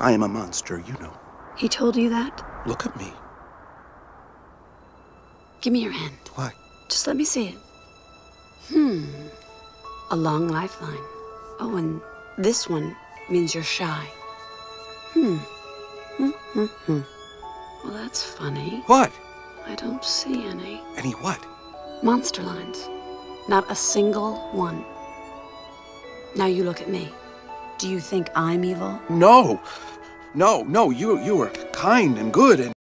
I am a monster, you know. He told you that? Look at me. Give me your hand. Why? Just let me see it. A long lifeline. Oh, and this one means you're shy. Well, that's funny. What? I don't see any. Any what? Monster lines. Not a single one. Now you look at me. Do you think I'm evil? No. No, you were kind and good and...